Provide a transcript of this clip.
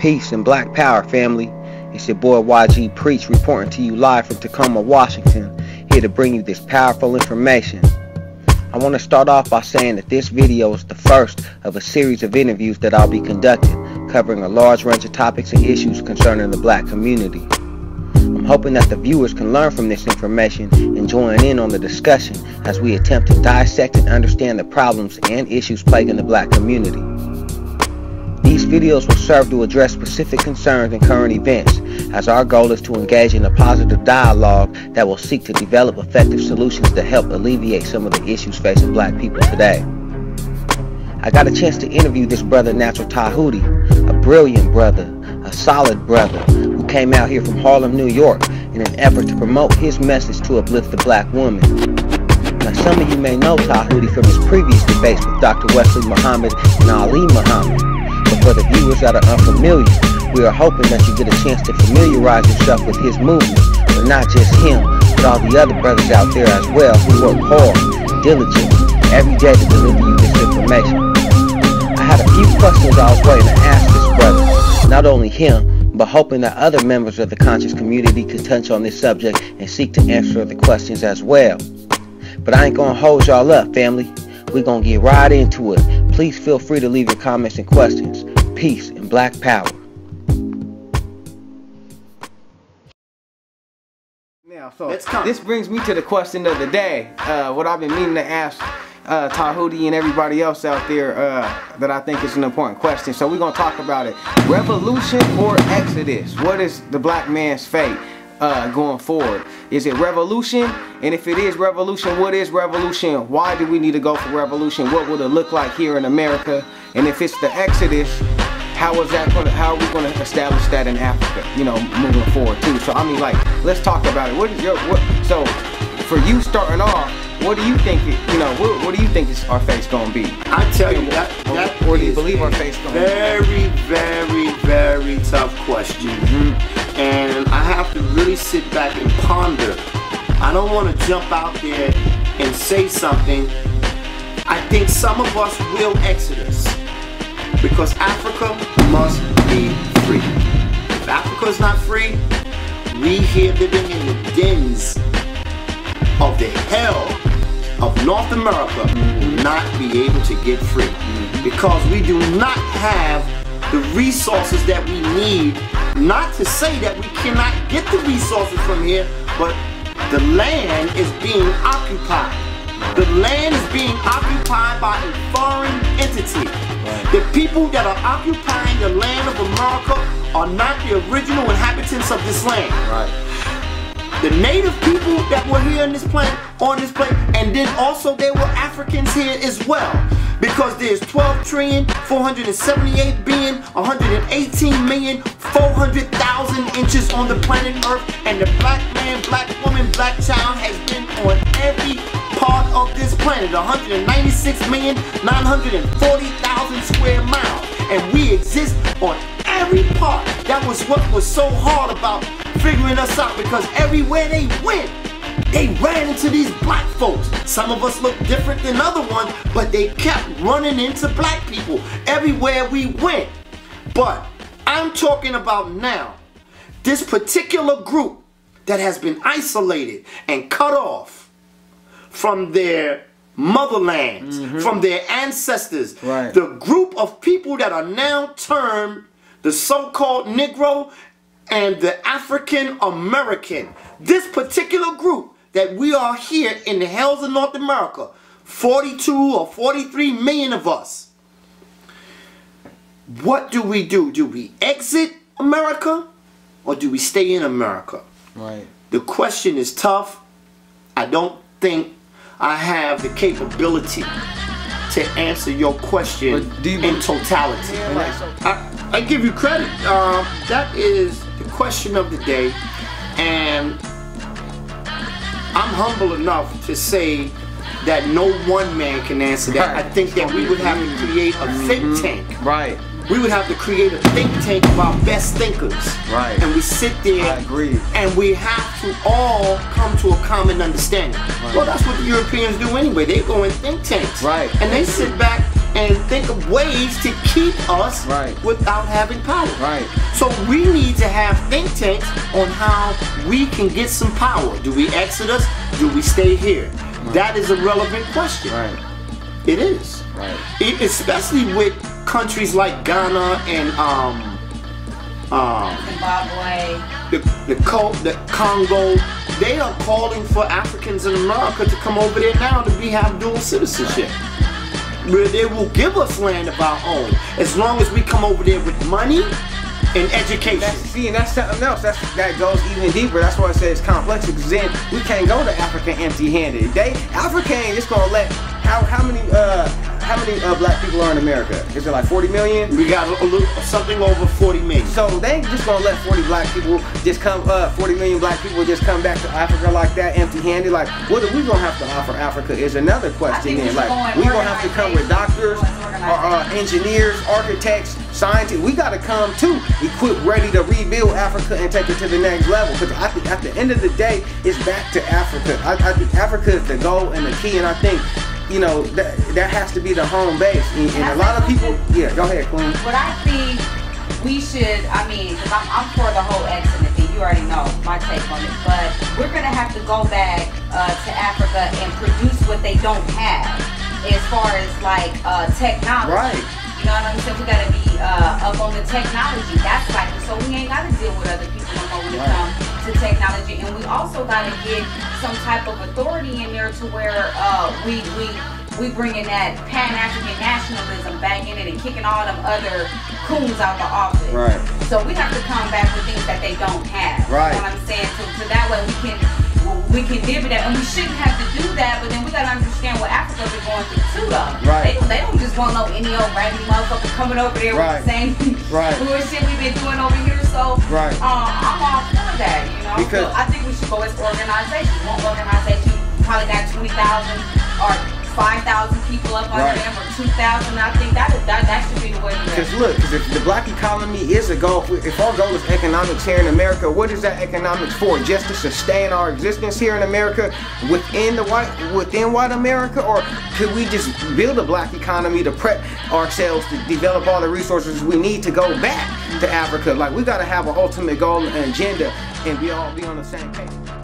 Peace and Black Power, family. It's your boy YG Preach reporting to you live from Tacoma, Washington, here to bring you this powerful information. I want to start off by saying that this video is the first of a series of interviews that I'll be conducting, covering a large range of topics and issues concerning the black community. I'm hoping that the viewers can learn from this information and join in on the discussion as we attempt to dissect and understand the problems and issues plaguing the black community. These videos will serve to address specific concerns and current events, as our goal is to engage in a positive dialogue that will seek to develop effective solutions to help alleviate some of the issues facing black people today. I got a chance to interview this brother Natural Tahuti, a brilliant brother, a solid brother, who came out here from Harlem, New York in an effort to promote his message to uplift the black woman. Now, some of you may know Tahuti from his previous debates with Dr. Wesley Muhammad and Ali Muhammad. But for the viewers that are unfamiliar, we are hoping that you get a chance to familiarize yourself with his movement, but not just him, but all the other brothers out there as well who work hard, diligently, every day to deliver you this information. I had a few questions I was waiting to ask this brother, not only him, but hoping that other members of the conscious community could touch on this subject and seek to answer the questions as well. But I ain't gonna hold y'all up, family. We're gonna get right into it. Please feel free to leave your comments and questions. Peace and Black Power. Now, so this brings me to the question of the day. What I've been meaning to ask Tahuti and everybody else out there that I think is an important question. So we're gonna talk about it. Revolution or exodus? What is the black man's fate going forward? Is it revolution? And if it is revolution, what is revolution? Why do we need to go for revolution? What would it look like here in America? And if it's the exodus, how are we going to establish that in Africa, you know, moving forward too? So I mean, like, let's talk about it. So for you starting off, what do you think what do you think is our fate's going to be? I tell you or do you believe our fate's going to be? Very tough question. And I have to really sit back and ponder. I don't want to jump out there and say something. I think some of us will exodus because Africa must be free. If Africa is not free, we here living in the dens of the hell of North America will not be able to get free because we do not have the resources that we need. Not to say that we cannot get the resources from here, but the land is being occupied. The land is being occupied by a foreign entity. The people that are occupying the land of America are not the original inhabitants of this land. The native people that were here on this planet, and then also there were Africans here as well. Because there's 12,478,118,400,000 inches on the planet Earth, and the black man, black woman, black child has been on every part of this planet, 196,940,000 square miles, and we exist on every part. That was what was so hard about figuring us out, because everywhere they went, they ran into these black folks. Some of us look different than other ones, but they kept running into black people everywhere we went. But I'm talking about now, this particular group that has been isolated and cut off from their motherlands, from their ancestors. The group of people that are now termed the so-called Negro and the African American. This particular group that we are here in the hells of North America, 42 or 43 million of us. What do? Do we exit America or do we stay in America? The question is tough. I don't think I have the capability to answer your question in totality. I give you credit. That is the question of the day, and I'm humble enough to say that no one man can answer that. I think that we would have to create a think tank. We would have to create a think tank of our best thinkers. And we sit there and we have to all come to a common understanding. Well, that's what the Europeans do anyway. They go in think tanks. And they sit back and think of ways to keep us without having power. So we need to have think tanks on how we can get some power. Do we exodus? Do we stay here? That is a relevant question. It is. Especially with countries like Ghana and Zimbabwe, the Congo. They are calling for Africans in America to come over there now to have dual citizenship. Where they will give us land of our own as long as we come over there with money and education. And that's something else. That goes even deeper. That's why I say it's complex. Because then we can't go to Africa empty-handed. Africa ain't just gonna let how many black people are in America? Is it like 40 million? We got something over 40 million. So they ain't just gonna let 40 black people just come 40 million black people just come back to Africa like that empty-handed. Like, what are we gonna have to offer Africa is another question. Then, like, we gonna have to come with doctors, engineers, architects, scientists. We gotta come too, equipped, ready to rebuild Africa and take it to the next level. Because I think at the end of the day, it's back to Africa. I think Africa is the goal and the key, and I think, you know, that has to be the home base. And a lot of people, go ahead, Queen. What I think we should, I mean, because I'm for the whole exodus thing. You already know my take on it. But we're going to have to go back to Africa and produce what they don't have as far as like technology. You know what I'm saying? We got to be up on the technology. That's like, so we ain't got to deal with other people no more when it comes to technology. And we also got to get some type of authority in there to where we bringing that Pan-African nationalism back in it and kicking all them other coons out the office. So we have to come back with things that they don't have. You know what I'm saying? So that way we can live with that, and we shouldn't have to do that. But then we gotta understand what Africa's been going through too, though. They don't just want no any old raggedy motherfucker coming over there with the same bullshit we've been doing over here. So I'm all for that, you know. Because I think we should go as organizations. One organization probably got 20,000 or 5,000 people up on them, or 2,000. I think that should be the way to go. Because look, if the black economy is a goal, if our goal is economics here in America, what is that economics for? Just to sustain our existence here in America within white America, or could we just build a black economy to prep ourselves to develop all the resources we need to go back to Africa? Like, we got to have an ultimate goal and agenda, and we all be on the same page.